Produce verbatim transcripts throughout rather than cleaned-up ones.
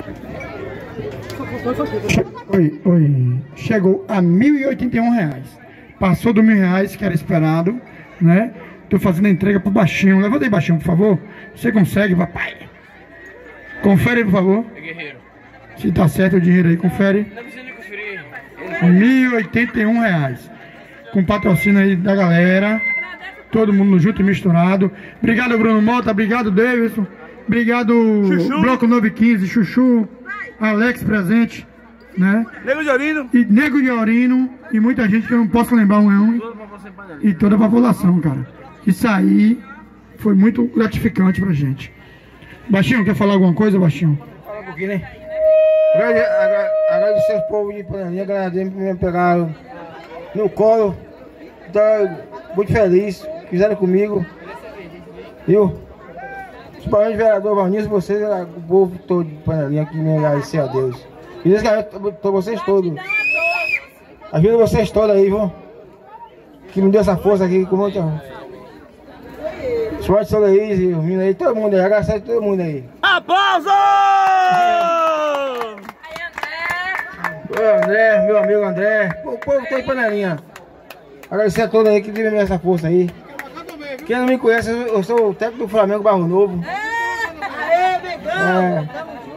Oi, oi. Chegou a mil e oitenta e um reais. Passou do mil reais que era esperado, né? Tô fazendo a entrega pro Baixinho. Levanta aí, Baixinho, por favor. Você consegue, papai? Confere aí, por favor. É guerreiro. Se tá certo o dinheiro aí, confere. Não precisa nem conferir. mil e oitenta e um reais. Com patrocínio aí da galera. Todo mundo junto e misturado. Obrigado, Bruno Mota. Obrigado, Davidson. Obrigado, Chuchu. Bloco nove quinze, Chuchu. Alex presente, né? Nego de Orino. E Nego de Orino. E muita gente que eu não posso lembrar um não. E toda a população, cara. Isso aí foi muito gratificante pra gente. Baixinho, quer falar alguma coisa, Baixinho? Fala um pouquinho, né? Agradecer aos povos de Panelinha, agradecer por me pegar no colo. Tô muito feliz, fizeram comigo. Viu? Principalmente o vereador Valnice, vocês, o povo todo de Panelinha, que me agradecer a Deus. E Deus agradecer vocês todos. Ajuda vocês todos aí, viu? Que me deu essa força aqui com muita. Sorte Soleís e os meninos aí, todo mundo aí, agradecer a todo mundo aí. Aplausos! Ô André, meu amigo André, o povo tem Panelinha. Agradecer a todos aí que deu essa força aí. Quem não me conhece, eu sou o técnico do Flamengo Barro Novo. É,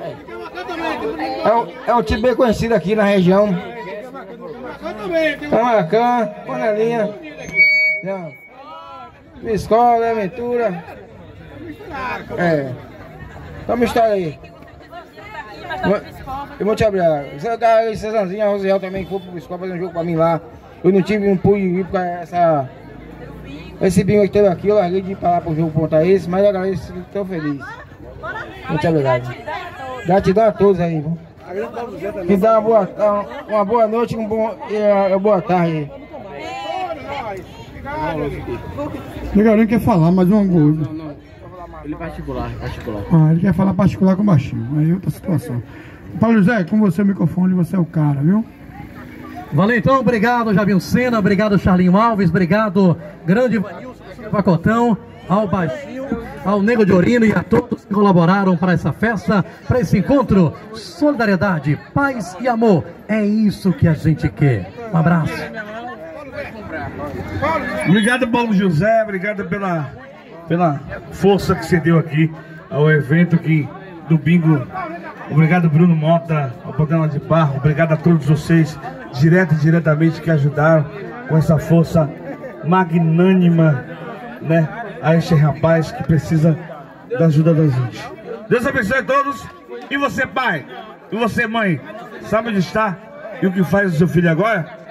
é, um, é um time bem conhecido aqui na região. Camacan, Panelinha, Escola, Aventura. É. Dá uma história aí. Eu vou te abrir. Cezanzinho, a Rosiel também que foi pro Escola fazer um jogo pra mim lá. Eu não tive, não pude ir por essa. Esse bingo que teve aqui, eu larguei de ir pra lá pro jogo contra esse, mas eu agradeço, estou feliz. Muito obrigado. Gratidão a todos aí, viu? Que dá uma boa, uma boa noite e um bom, e uma boa tarde. Legal, quer falar mais uma coisa. Não, não. Ele é particular, particular. Ah, ele quer falar particular com o Baixinho. Aí é outra situação. Paulo José, com você o microfone, você é o cara, viu? Valeu então, obrigado Javinho Sena, obrigado Charlinho Alves, obrigado grande Pacotão, ao Baixinho, ao Nego de Orino e a todos que colaboraram para essa festa, para esse encontro. Solidariedade, paz e amor, é isso que a gente quer. Um abraço. Obrigado, Paulo José, obrigado pela, pela força que você deu aqui ao evento que, do bingo. Obrigado, Bruno Mota, ao programa de Barro. Obrigado a todos vocês, direto e diretamente, que ajudaram com essa força magnânima, né, a este rapaz que precisa da ajuda da gente. Deus abençoe a todos. E você, pai? E você, mãe? Sabe onde está? E o que faz o seu filho agora?